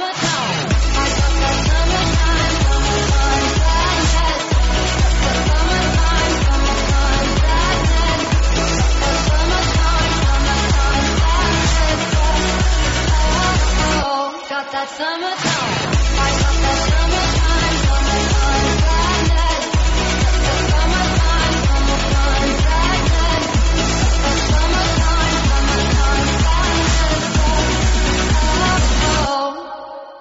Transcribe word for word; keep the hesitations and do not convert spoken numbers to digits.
summertime. I got that summertime, summertime sadness. Summertime, summertime sadness. Summertime, summertime sadness. Oh, oh, oh, got that summertime. I got that summertime.